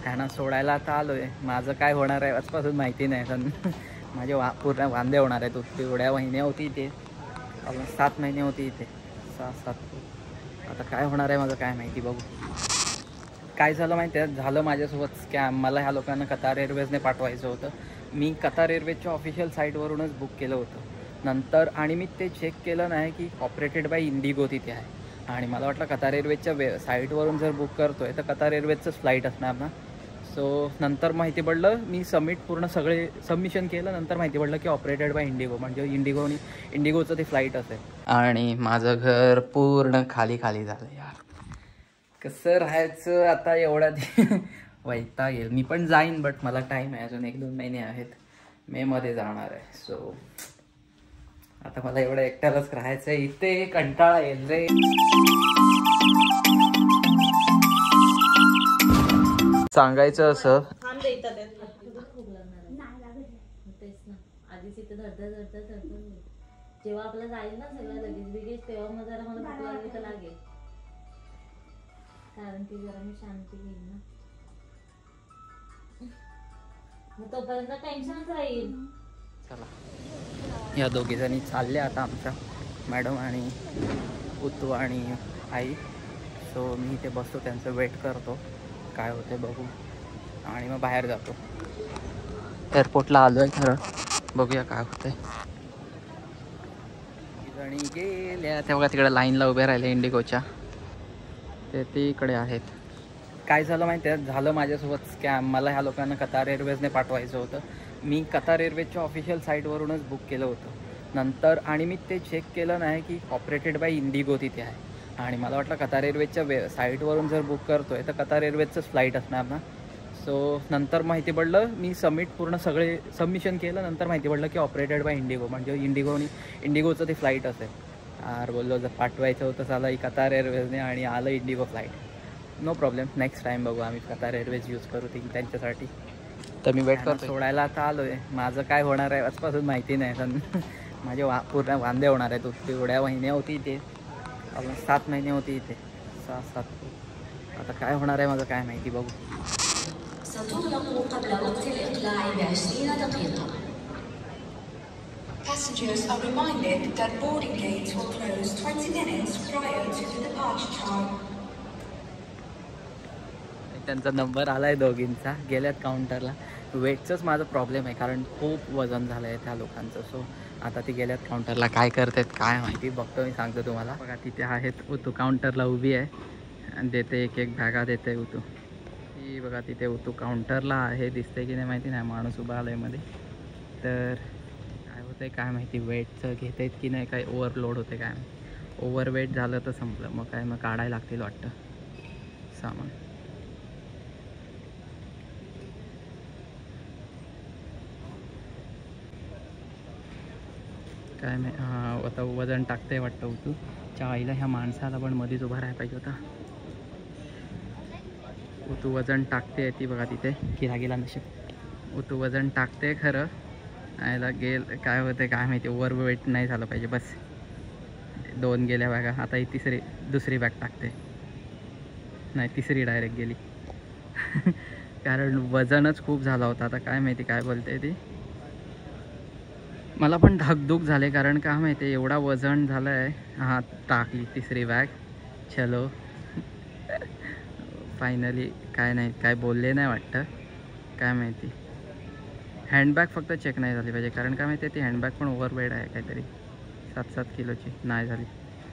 त्यांना सोडायला आता आलो आहे. माझं काय होणार आहे आजपासून माहिती नाही, पण माझे पूर्ण वांदे होणार आहेत. तेवढ्या महिने होती इथे, 7 महिने होती इथे, 6-7. आता काय होणार आहे माझं काय माहिती, बघू. काय झालं माहिती आहे, झालं माझ्यासोबत स्कॅम. मला ह्या लोकांना कतार एअरवेजने पाठवायचं होतं. मी कतार एअरवेजच्या ऑफिशियल साईटवरूनच बुक केलं होतं नंतर, आणि मी ते चेक केलं नाही की ऑपरेटेड बाय इंडिगो तिथे आहे. आणि मला वाटलं कतार एअरवेजच्या साईटवरून जर बुक करतो आहे तर कतार एअरवेजचंच फ्लाईट असणार ना. सो नंतर माहिती पडलं, मी सगळे सबमिशन केलं, नंतर माहिती पडलं की ऑपरेटेड बाय इंडिगो, म्हणजे इंडिगोचं ते फ्लाईट असेल. आणि माझं घर पूर्ण खाली झालं यार. कसं राहायचं आता एवढ्यात वैताग येईल. मी पण जाईन, बट मला टाईम आहे, अजून 1-2 महिने आहेत. मेमध्ये जाणार आहे. सो आता मला एवढं एकट्यालाच राहायचं आहे इथे, कंटाळा येईल रे. सांगायचं असं जेव्हा आपलं जाईल ना सगळं लगेच तेव्हा मग जरा मला भूक लागली तर लागेल, कारण की जरा मी शांती घेईन ना, मग तोपर्यंत टेन्शनच राहील. चला, या दोघी जणी चालल्या आता, आमच्या मॅडम आणि उतू आणि आई. सो मी इथे बसतो, त्यांचं वेट करतो, काय होते बघू, आणि मग बाहेर जातो. एअरपोर्टला आलो आहे खरं, बघूया काय होतंय. जणी गेल्या तेव्हा तिकडे लाईनला उभे राहिले इंडिगोच्या, ते तिकडे आहेत. काय झालं माहिती आहे, झालं माझ्यासोबत स्कॅम. मला ह्या लोकांना कतार एअरवेजने पाठवायचं होतं. मी कतार एअरवेजच्या ऑफिशियल साईटवरूनच बुक केलं होतं नंतर, आणि मी ते चेक केलं नाही की ऑपरेटेड बाय इंडिगो तिथे आहे. आणि मला वाटलं कतार एअरवेजच्या साईटवरून जर बुक करतो आहे तर कतार एअरवेजचंच फ्लाईट असणार ना. सो नंतर माहिती पडलं, मी सगळे सबमिशन केलं, नंतर माहिती पडलं की ऑपरेटेड बाय इंडिगो, म्हणजे इंडिगोचं ते फ्लाईट असेल. यार बोललो, जर पाठवायचं होतं साला कतार एअरवेजने आणि आलं IndiGo flight. No problem, next time बघू, आम्ही कतार एअरवेज यूज करू त्यांच्यासाठी. तर मी वेट करतो. सोडायला आता आलो आहे. माझं काय होणार आहे आजपासून माहिती नाही, पण माझे पूर्ण वांदे होणार आहेत. तेवढ्या महिने होती इथे, 7 महिने होती इथे, 6-7. आता काय होणार आहे माझं काय माहिती, बघू. Passengers are reminded that boarding gates will close 20 minutes prior to the departure time. त्यांचा नंबर आला आहे दोघींचा, गेल्यात काउंटरला. वेटचंच माझं प्रॉब्लेम आहे, कारण खूप वजन झालं आहे त्या लोकांचं. सो आता ती गेल्यात काउंटरला, काय करतात काय माहिती, बघतो मी, सांगतो तुम्हाला. बघा तिथे आहेत उतू, काउंटरला उभी आहे आणि देते एक बॅगा देते उतू. ती बघा तिथे उतू काउंटरला आहे, दिसते की नाही माहिती नाही, माणूस उभा आला आहे मध्ये. तर काय होतं आहे काय माहिती, वेटचं घेत आहेत की नाही, काय ओव्हरलोड होते काय, ओव्हरवेट झालं तर संपलं. मग काय, मग काढायला लागतील वाटतं सामान. काय आता वजन टाकते वाटतं उतू. आईला ह्या माणसाला पण मध्येच उभा राहायला पाहिजे होता. उतू वजन टाकते, ती बघा तिथे गेला नशीब. उतू वजन टाकते खरं, आईला काय होते काय माहिती, ओव्हरवेट नाही झालं पाहिजे. बस 2 गेल्या बॅगा, आता ही दुसरी बॅग टाकते. नाही, तिसरी डायरेक्ट गेली कारण वजनच खूप झाला होता. आता काय माहिती काय बोलते ती, मला पण धाकधूक झाले, कारण काय माहिती एवढा वजन झालं आहे. हां, टाकली तिसरी बॅग. चलो फायनली. काय नाही, काय बोलले नाही वाटतं, काय माहिती. हँडबॅग फक्त चेक नाही झाली पाहिजे, कारण काय माहिती ती हँडबॅग पण ओव्हरवेट आहे काहीतरी, 7-7 किलोची. नाही झाली,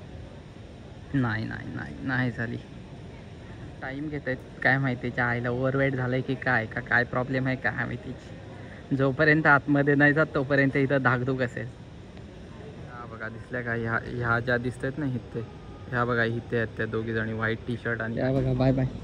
नाही झाली. टाईम घेत आहेत काय माहितीच्या आईला, ओव्हरवेट झालं आहे की काय प्रॉब्लेम आहे काय माहितीची. जोपर्यंत आतमध्ये नाही जात तोपर्यंत इथं धाकधूक असेल. हा बघा दिसल्या का, ह्या ज्या दिसत आहेत ना इथे, ह्या बघा इथे आहेत त्या दोघी जणी, व्हाईट टी-शर्ट. आणि ह्या बघा, बाय बाय.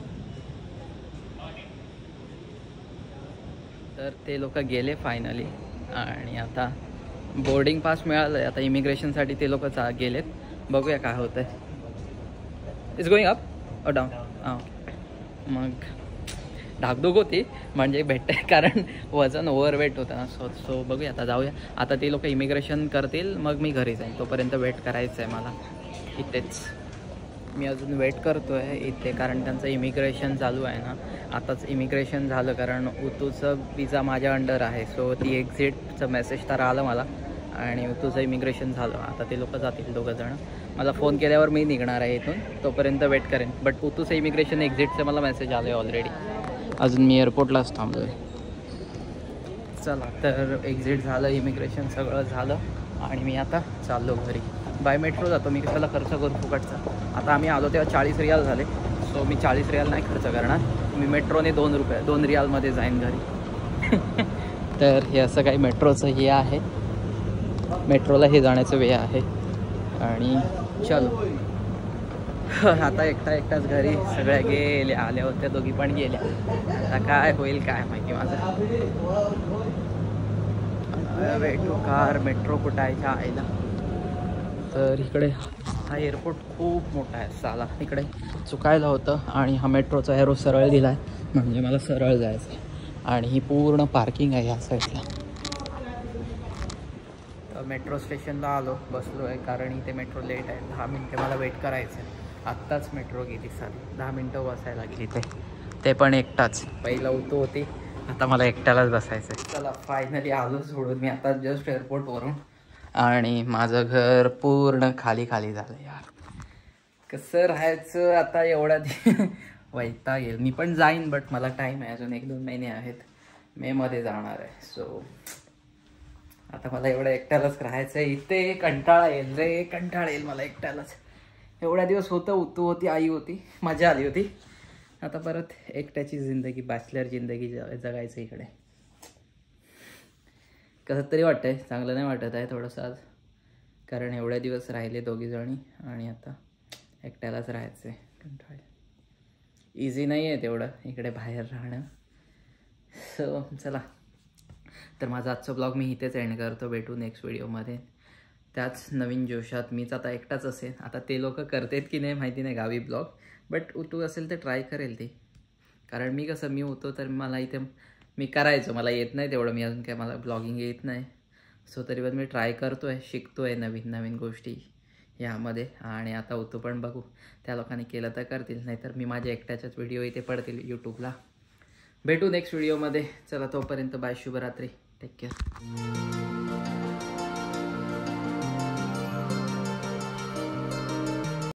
तर ते लोक गेले फायनली, आणि आता बोर्डिंग पास मिळालं आहे. आता इमिग्रेशनसाठी ते लोक गेलेत, बघूया काय होतं आहे. इट्स गोईंग अप और डाऊन. हां, मग धाकधूक होती म्हणजे भेटते, कारण वजन ओव्हरवेट होतं ना. सो बघूया, आता जाऊया. आता ते लोक इमिग्रेशन करतील, मग मी घरी जाईन. तोपर्यंत वेट करायचं आहे मला इथेच. मी अजून वेट करतो आहे इथे, कारण त्यांचं इमिग्रेशन चालू आहे ना. आताच इमिग्रेशन झालं, कारण उतूचं विजा माझ्या अंडर आहे. सो ती एक्झिटचं मेसेज तर आलं मला आणि उतूचं इमिग्रेशन झालं. आता ते लोक जातील दोघंजणं. मला फोन केल्यावर मी निघणार आहे इथून, तोपर्यंत वेट करेन. बट उतूचं इमिग्रेशन एक्झिटचं मला मेसेज आलं आहे ऑलरेडी. अजून मी एअरपोर्टलाच थांबलो आहे. चला, तर एक्झिट झालं, इमिग्रेशन सगळं झालं आणि मी आता चाललो घरी. बाय मेट्रो जातो मी, कशाला खर्च करू फुकटचा. आता आम्ही आलो तेव्हा 40 रियाल झाले. सो मी 40 रियाल नाही खर्च करणार. मी मेट्रोने 2 रियालमध्ये जाईन घरी. तर हे असं काही मेट्रोचं हे आहे, मेट्रोला हे जाण्याचं वे आहे. आणि चलो आता एकटाच घरी. सगळ्या गेल्या, आल्या होत्या दोघी पण गेल्या. आता काय होईल काय माहिती माझं. वेटू कार मेट्रो कुठं आहे ह्या आईला. तर इकडे हा एअरपोर्ट खूप मोठा आहे. साला इकडे चुकायला होतं आणि हा मेट्रोचा एरो सरळ दिला आहे, म्हणजे मला सरळ जायचं आहे. आणि ही पूर्ण पार्किंग आहे ह्या साईडला. मेट्रो स्टेशनला आलो, बसलो आहे, कारण इथे मेट्रो लेट आहे. 10 मिनटं मला वेट करायचं आहे. आत्ताच मेट्रो गेली साली, 10 मिनटं बसायला गेली ते पण एकटाच. पहिलं उतू होती, आता मला एकट्यालाच बसायचं आहे. चला फायनली आलो सोडून मी आता जस्ट एअरपोर्टवरून. आणि माझं घर पूर्ण खाली झालं यार. कसं राहायचं आता एवढ्या वैताग येईल. मी पण जाईन, बट मला टाईम आहे अजून, 1-2 महिने आहेत. मेमध्ये जाणार आहे. सो आता मला एवढं एकट्यालाच राहायचं आहे इथे. कंटाळा येईल रे, कंटाळा येईल मला एकट्यालाच. एवढ्या दिवस होतं, उतू होती, आई होती, मजा आली होती. आता परत एकट्याची जिंदगी, बॅचलर जिंदगी जगायचं इकडे. कसं तरी वाटतंय, चांगलं नाही वाटत आहे थोडंसं आज, कारण एवढ्या दिवस राहिले दोघीजणी आणि आता एकट्यालाच राहायचं आहे. कंटाळा. इझी नाही आहे तेवढं इकडे बाहेर राहणं. सो चला, तर माझा आजचा ब्लॉग मी इथेच एंड करतो. भेटू नेक्स्ट व्हिडिओमध्ये त्याच नवीन जोशात. मीच आता एकटाच असेल. आता ते लोक करतात की नाही माहिती नाही गावी ब्लॉग, बट उतू असेल तर ट्राय करेल ती. कारण मी होतो तर मला इथे मी करायचो, मला येत नाही तेवढं. मी अजून काय, मला ब्लॉगिंग येत नाही. सो तरी पण मी ट्राय करतो आहे, शिकतो आहे नवीन गोष्टी यामध्ये. आणि आता उतू पण बघू, त्या लोकांनी केलं तर करतील, नाहीतर मी माझ्या एकट्याच्याच व्हिडिओ इथे पडतील यूट्यूबला. भेटू नेक्स्ट व्हिडिओमध्ये. चला तोपर्यंत बाय, शुभरात्री, टेक केअर.